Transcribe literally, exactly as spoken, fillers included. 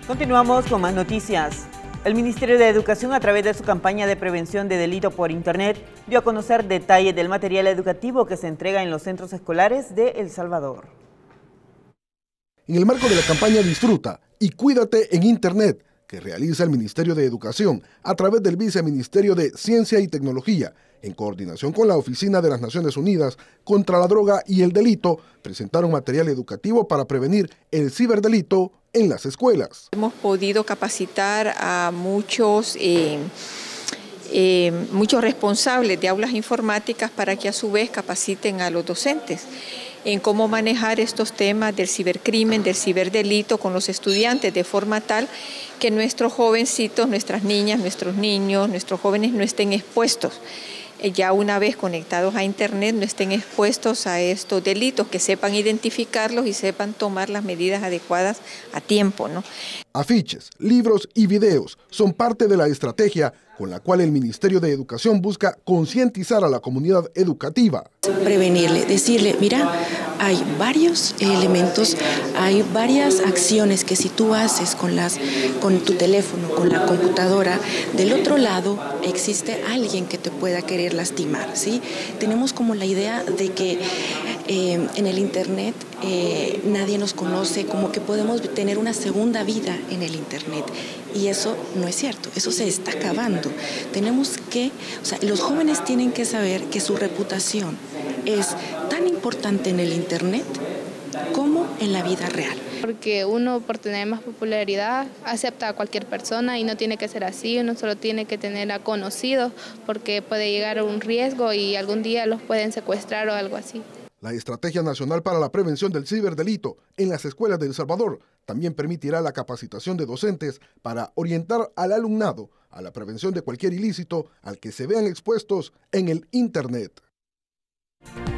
Continuamos con más noticias. El Ministerio de Educación, a través de su campaña de prevención de delito por Internet, dio a conocer detalles del material educativo que se entrega en los centros escolares de El Salvador. En el marco de la campaña Disfruta y Cuídate en Internet, que realiza el Ministerio de Educación a través del Viceministerio de Ciencia y Tecnología, en coordinación con la Oficina de las Naciones Unidas contra la Droga y el Delito, presentaron material educativo para prevenir el ciberdelito en las escuelas. Hemos podido capacitar a muchos, eh, eh, muchos responsables de aulas informáticas para que a su vez capaciten a los docentes en cómo manejar estos temas del cibercrimen, del ciberdelito con los estudiantes, de forma tal que nuestros jovencitos, nuestras niñas, nuestros niños, nuestros jóvenes no estén expuestos. Ya una vez conectados a Internet, no estén expuestos a estos delitos, que sepan identificarlos y sepan tomar las medidas adecuadas a tiempo, ¿no? Afiches, libros y videos son parte de la estrategia con la cual el Ministerio de Educación busca concientizar a la comunidad educativa. Prevenirle, decirle, mira, hay varios elementos, hay varias acciones que si tú haces con, las, con tu teléfono, con la computadora, del otro lado existe alguien que te pueda querer lastimar, ¿sí? Tenemos como la idea de que eh, en el Internet eh, nadie nos conoce, como que podemos tener una segunda vida en el Internet. Y eso no es cierto, eso se está acabando. Tenemos que, o sea, los jóvenes tienen que saber que su reputación es tan importante en el Internet como en la vida real. Porque uno, por tener más popularidad, acepta a cualquier persona y no tiene que ser así, uno solo tiene que tener a conocidos porque puede llegar a un riesgo y algún día los pueden secuestrar o algo así. La Estrategia Nacional para la Prevención del Ciberdelito en las escuelas de El Salvador también permitirá la capacitación de docentes para orientar al alumnado a la prevención de cualquier ilícito al que se vean expuestos en el Internet.